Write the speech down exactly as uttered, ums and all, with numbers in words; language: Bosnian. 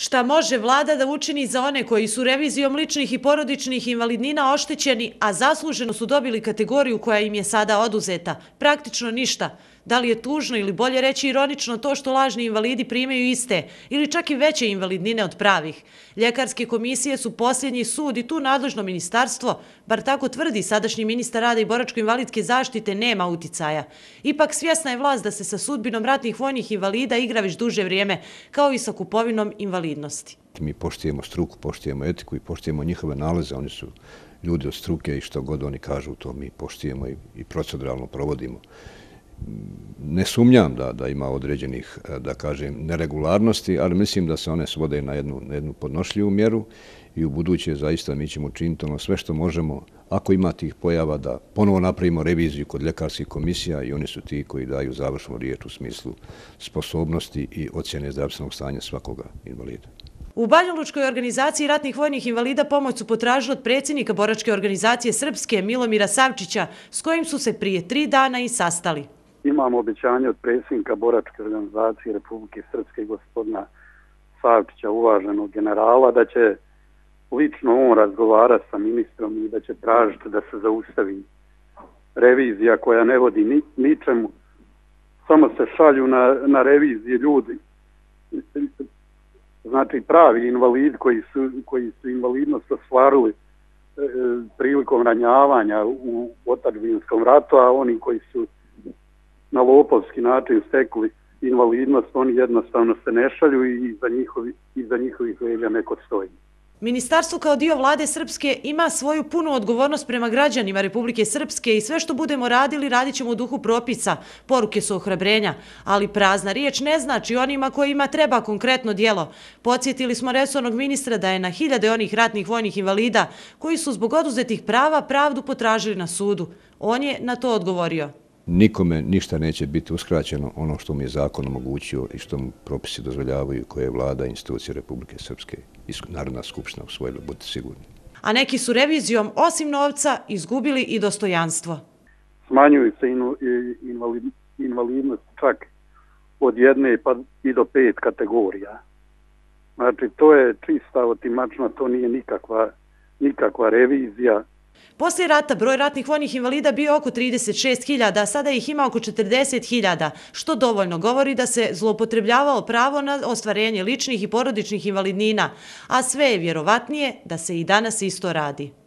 Šta može vlada da učini za one koji su revizijom ličnih i porodičnih invalidnina oštećeni, a zasluženo su dobili kategoriju koja im je sada oduzeta? Praktično ništa. Da li je tužno ili bolje reći ironično to što lažni invalidi primaju iste ili čak i veće invalidnine od pravih? Ljekarske komisije su posljednji sud i tu nadležno ministarstvo, bar tako tvrdi sadašnji ministar rada i boračko-invalidske zaštite, nema uticaja. Ipak svjesna je vlast da se sa sudbinom ratnih vojnih invalida igra već duže vrijeme, kao i sa kupovinom invalidnosti. Mi poštujemo struku, poštujemo etiku i poštujemo njihove nalaze. Oni su ljudi od struke i što god oni kažu, to mi poštujemo i, i proceduralno provodimo. Ne sumnjam da, da ima određenih, da kažem, neregularnosti, ali mislim da se one svode na jednu, na jednu podnošljivu mjeru i u buduće zaista mi ćemo učiniti ono sve što možemo, ako ima tih pojava, da ponovo napravimo reviziju kod ljekarskih komisija i oni su ti koji daju završnu riječ u smislu sposobnosti i ocjene zdravstvenog stanja svakoga invalida. U Banjalučkoj organizaciji ratnih vojnih invalida pomoć su potražili od predsjednika Boračke organizacije Srpske Milomira Savčića, s kojim su se prije tri dana i sastali. Imamo obećanje od predsjednika Boračke organizacije Republike Srpske, gospodina Savčića, uvaženog generala, da će lično on razgovarati sa ministrom i da će tražiti da se zaustavi revizija koja ne vodi ni, ničemu. Samo se šalju na, na revizije ljudi. Znači pravi invalid koji su, koji su invalidnost ostvarili e, prilikom ranjavanja u otadžbinskom ratu, a oni koji su na lopovski način stekli invalidnost, oni jednostavno se ne šalju i iza, njihovi, iza njihovih leđa neko stoji. Ministarstvo kao dio vlade Srpske ima svoju punu odgovornost prema građanima Republike Srpske i sve što budemo radili, radit ćemo u duhu propisa. Poruke su ohrabrenja, ali prazna riječ ne znači onima kojima treba konkretno djelo. Podsjetili smo resornog ministra da je na hiljade onih ratnih vojnih invalida koji su zbog oduzetih prava pravdu potražili na sudu. On je na to odgovorio. Nikome ništa neće biti uskraćeno, ono što mu je zakon omogućio i što mu propisi dozvoljavaju, koje je vlada i institucije Republike Srpske i Narodna skupština usvojila, budite sigurni. A neki su revizijom, osim novca, izgubili i dostojanstvo. Smanjuju se invalidnost čak od jedne pa i do pet kategorija. Znači, to je čista otimačna, to nije nikakva, nikakva revizija. Poslije rata broj ratnih vojnih invalida bio oko trideset šest hiljada, a sada ih ima oko četrdeset hiljada, što dovoljno govori da se zloupotrebljavalo pravo na ostvarenje ličnih i porodičnih invalidnina, a sve je vjerovatnije da se i danas isto radi.